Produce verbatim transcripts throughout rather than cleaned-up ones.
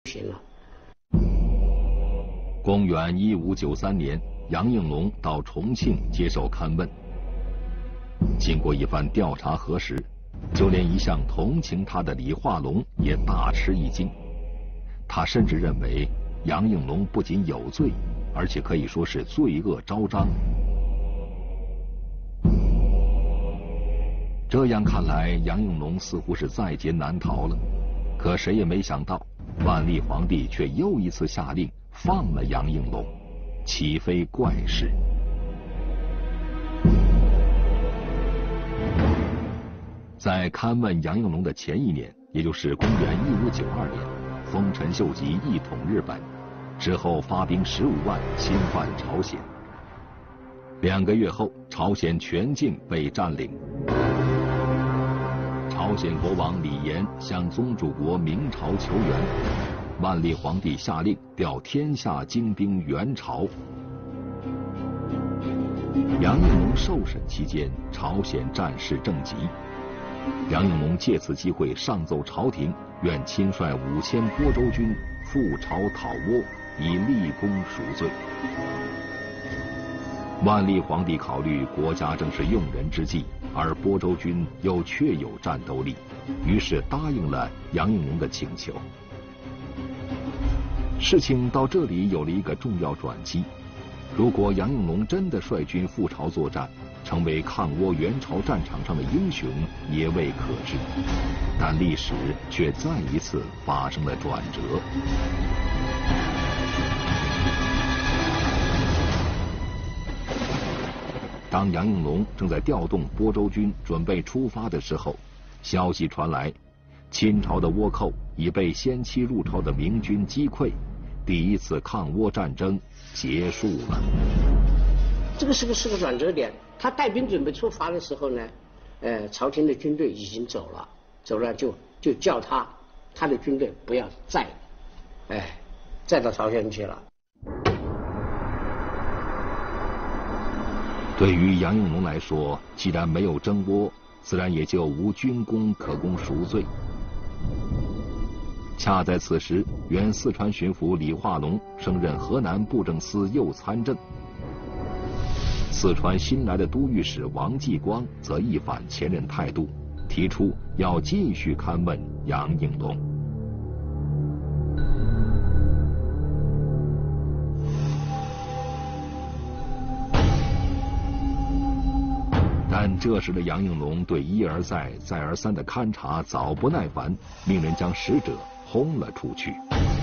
行了。 公元一五九三年，杨应龙到重庆接受勘问。经过一番调查核实，就连一向同情他的李化龙也大吃一惊。他甚至认为杨应龙不仅有罪，而且可以说是罪恶昭彰。这样看来，杨应龙似乎是在劫难逃了。可谁也没想到，万历皇帝却又一次下令放了杨应龙，岂非怪事？在勘问杨应龙的前一年，也就是公元一五九二年，丰臣秀吉一统日本，之后发兵十五万侵犯朝鲜。两个月后，朝鲜全境被占领。朝鲜国王李炎向宗主国明朝求援，万历皇帝下令调天下精兵援朝。杨应龙受审期间，朝鲜战事正急。杨应龙借此机会上奏朝廷，愿亲率五千播州军赴朝讨倭，以立功赎罪。万历皇帝考虑国家正是用人之际，而播州军又确有战斗力，于是答应了杨应龙的请求。事情到这里有了一个重要转机，如果杨应龙真的率军赴朝作战，成为抗倭援朝战场上的英雄也未可知，但历史却再一次发生了转折。当杨应龙正在调动播州军准备出发的时候，消息传来，清朝的倭寇已被先期入朝的明军击溃，第一次抗倭战争结束了。 这个是个是个转折点。他带兵准备出发的时候呢，呃，朝廷的军队已经走了，走了就就叫他他的军队不要再，哎，再到朝鲜去了。 对于杨应龙来说，既然没有征倭，自然也就无军功可供赎罪。恰在此时，原四川巡抚李化龙升任河南布政司右参政。四川新来的都御史王继光则一反前任态度，提出要继续勘问杨应龙。但这时的杨应龙对一而再再而三的勘察早不耐烦，命人将使者轰了出去。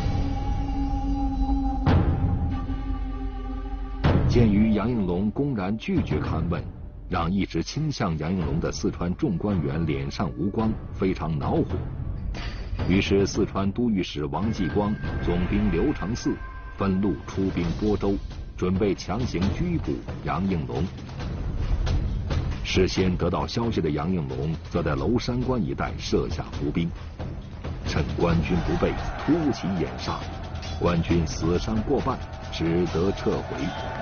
鉴于杨应龙公然拒绝勘问，让一直倾向杨应龙的四川众官员脸上无光，非常恼火。于是四川都御史王继光、总兵刘承嗣分路出兵播州，准备强行拘捕杨应龙。事先得到消息的杨应龙则在娄山关一带设下伏兵，趁官军不备，突起掩杀，官军死伤过半，只得撤回。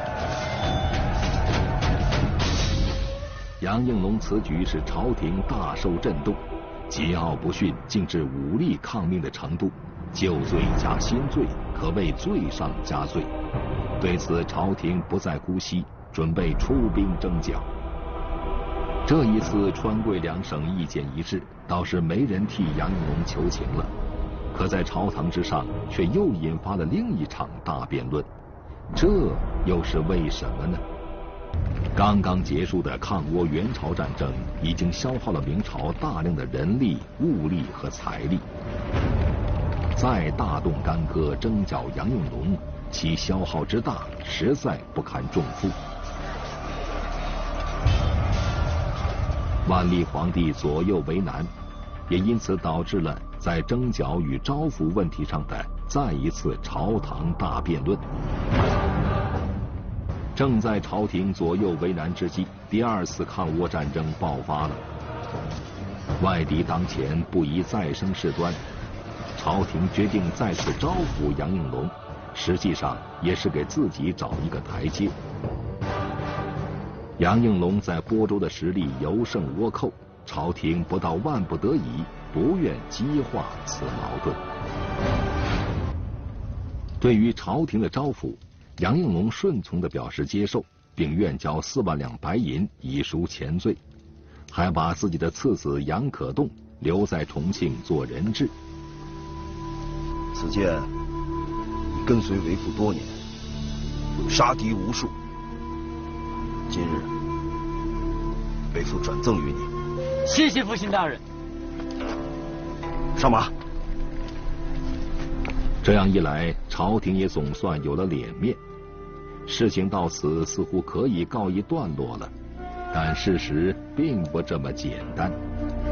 杨应龙此举使朝廷大受震动，桀骜不驯竟至武力抗命的程度，旧罪加新罪，可谓罪上加罪。对此，朝廷不再姑息，准备出兵征剿。这一次，川贵两省意见一致，倒是没人替杨应龙求情了。可在朝堂之上，却又引发了另一场大辩论，这又是为什么呢？刚刚结束的抗倭援朝战争已经消耗了明朝大量的人力、物力和财力，再大动干戈征剿杨应龙，其消耗之大，实在不堪重负。万历皇帝左右为难，也因此导致了在征剿与招抚问题上的再一次朝堂大辩论。正在朝廷左右为难之际，第二次抗倭战争爆发了。外敌当前，不宜再生事端，朝廷决定再次招抚杨应龙，实际上也是给自己找一个台阶。杨应龙在播州的实力尤胜倭寇，朝廷不到万不得已，不愿激化此矛盾。 对于朝廷的招抚，杨应龙顺从地表示接受，并愿交四万两白银以赎前罪，还把自己的次子杨可栋留在重庆做人质。 此剑已跟随为父多年，杀敌无数，今日为父转赠于你。 谢谢父亲大人。 上马。 这样一来，朝廷也总算有了脸面，事情到此似乎可以告一段落了。但事实并不这么简单。